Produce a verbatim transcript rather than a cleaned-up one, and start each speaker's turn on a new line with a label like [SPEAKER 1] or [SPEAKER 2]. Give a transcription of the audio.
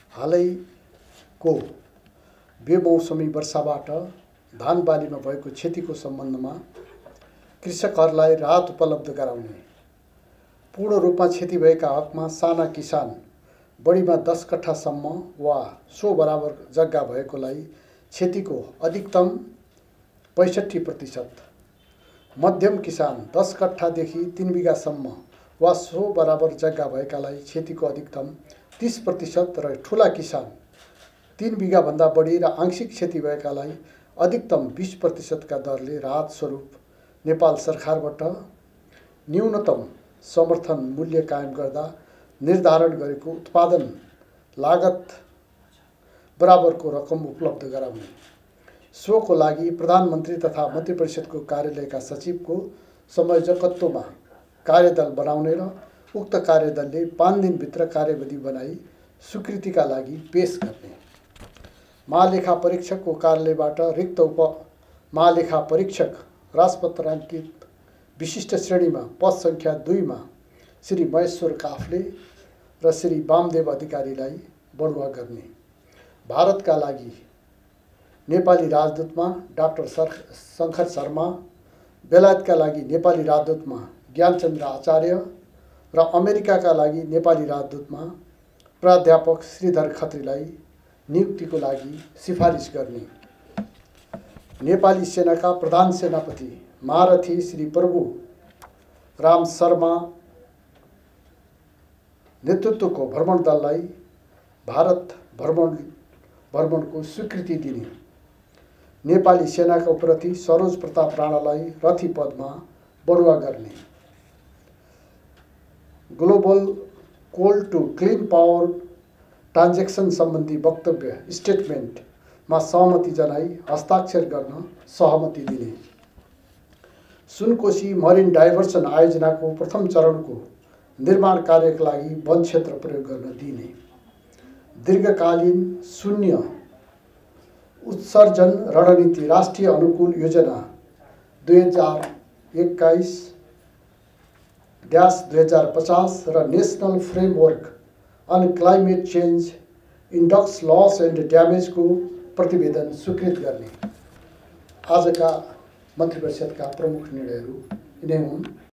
[SPEAKER 1] हालैको बेमौसमी वर्षाबाट धान बालीमा भएको क्षतिको सम्बन्धमा कृषकहरूलाई राहत उपलब्ध गराउने, पूर्ण रूपमा क्षति भएका हकमा साना किसान बढीमा दस कट्ठासम्म वा सो बराबर जग्गा भएकोलाई क्षतिको अधिकतम पैँसठी प्रतिशत, मध्यम किसान दस कट्ठादेखि तीन बिघासम्म वा सो बराबर जग्गा भएकालाई क्षतिको अधिकतम तीस प्रतिशत र ठुला किसान तीन बिघाभन्दा बढी र आंशिक क्षति भएकालाई अधिकतम बीस प्रतिशतका दरले राहत स्वरूप नेपाल सरकारबाट न्यूनतम समर्थन मूल्य कायम गर्दा निर्धारण गरेको उत्पादन लागत बराबरको रकम उपलब्ध गराउने, सोको लागि प्रधानमन्त्री तथा मन्त्री परिषदको कार्यालयका सचिवको संयोजकत्वमा कार्यदल बनाउने र उक्त कार्यदलले पाँच दिनभित्र कार्यविधि बनाई स्वीकृतिका लागि पेश गर्ने, महालेखा परीक्षकको कार्यालयबाट रिक्त उप महालेखा परीक्षक राजपत्राङ्कित विशिष्ट श्रेणीमा पद संख्या दुईमा श्री महेश्वर काफले र श्री वामदेव अधिकारीलाई बढुवा गर्ने, भारतका लागि नेपाली राजदूतमा डाक्टर शङ्कर शर्मा, बेलायतका लागि नेपाली राजदूतमा ज्ञानचन्द्र आचार्य र अमेरिकाका लागि नेपाली राजदूतमा प्राध्यापक श्रीधर खत्रीलाई नियुक्तिको लागि सिफारिस गर्ने, नेपाली सेनाका प्रधान सेनापति महारथी श्री प्रभु राम शर्मा नेतृत्वको भ्रमण दललाई भारत भ्रमण भ्रमणको स्वीकृति दिने, नेपाली सेनाका प्रति सरोज प्रताप राणालाई रथी पदमा बढुवा गर्ने, global coal to clean power transition सम्बन्धी वक्तव्य स्टेटमेन्टमा सहमति जनाई हस्ताक्षर गर्न सहमति दिने, सुनकोशी मरिन डाइभर्सन आयोजनाको प्रथम चरणको निर्माण कार्यका लागि वन क्षेत्र प्रयोग गर्न दिने, दीर्घकालीन शून्य उत्सर्जन रणनीति राष्ट्रिय अनुकूल योजना दुई हजार एक्काइस ड्यास दुई हजार पचास र national framework on climate change index loss and ड्यामेजको प्रतिवेदन स्वीकृत गर्ने। आजका मन्त्री परिषदका प्रमुख निर्णयहरू यिनै हुन्।